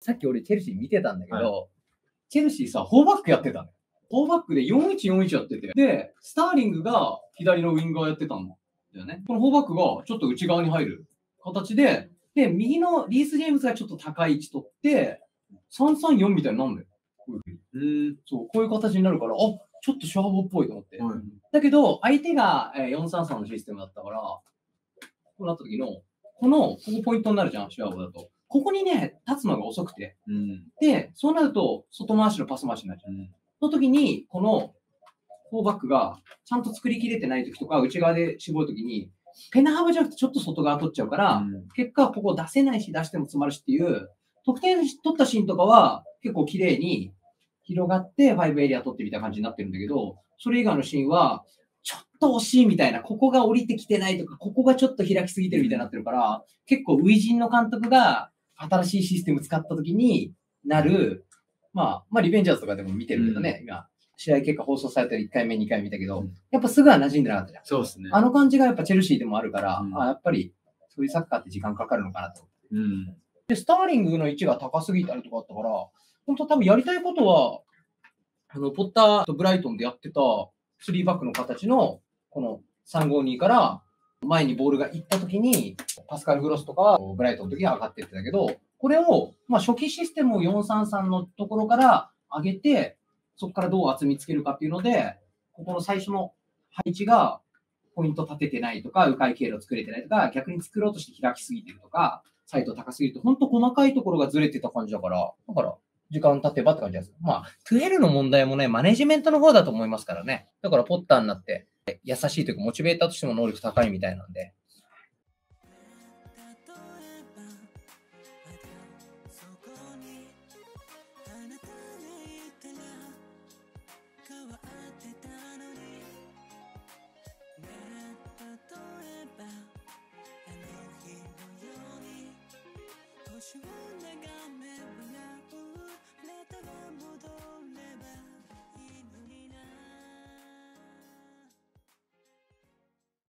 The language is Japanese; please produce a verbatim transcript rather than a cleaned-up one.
さっき俺チェルシー見てたんだけど、はい、チェルシーさ、フォーバックやってたのよ。フォーバックでよんいちよんいちやってて、で、スターリングが左のウィンガーやってたんだよね。このフォーバックがちょっと内側に入る形で、で、右のリース・ジェームズがちょっと高い位置取って、さんさんよんみたいになるんだよ。こういうふうに。うん。そう、こういう形になるから、あ、ちょっとシャーボっぽいと思って。はい、だけど、相手がよんさんさんのシステムだったから、こうなった時の、この、ここポイントになるじゃん、シュワボだと。ここにね、立つのが遅くて。うん、で、そうなると、外回しのパス回しになっちゃう。うん、の時に、この、フォーバックがちゃんと作りきれてない時とか、内側で絞る時に、ペナ幅じゃなくてちょっと外側取っちゃうから、うん、結果、ここ出せないし、出しても詰まるしっていう、得点取ったシーンとかは、結構綺麗に広がって、ファイブエリア取ってみたいな感じになってるんだけど、それ以外のシーンは、ちょっと惜しいみたいな、ここが降りてきてないとか、ここがちょっと開きすぎてるみたいになってるから、結構、初陣の監督が新しいシステム使った時になる、まあ、まあ、リベンジャーズとかでも見てるけどね、うん、今、試合結果放送されたらいっかいめ、にかいめ見たけど、うん、やっぱすぐは馴染んでなかったじゃん。 そうですね。 あの感じがやっぱチェルシーでもあるから、うん、あやっぱり、そういうサッカーって時間かかるのかなと。うん、で、スターリングの位置が高すぎたりとかあったから、本当多分やりたいことは、あの、ポッターとブライトンでやってたスリーバックの形の、このさんごにから、前にボールが行った時に、パスカル・グロスとかはブライトンの時は上がってってたけど、これを、まあ初期システムをよんさんさんのところから上げて、そこからどう厚みつけるかっていうので、ここの最初の配置がポイント立ててないとか、迂回経路作れてないとか、逆に作ろうとして開きすぎてるとか、サイト高すぎると、ほんと細かいところがずれてた感じだから、だから、時間経てばって感じです。まあ、トゥエルの問題もね、マネジメントの方だと思いますからね。だから、ポッターになって、優しいというか、モチベーターとしても能力高いみたいなんで。 Wish you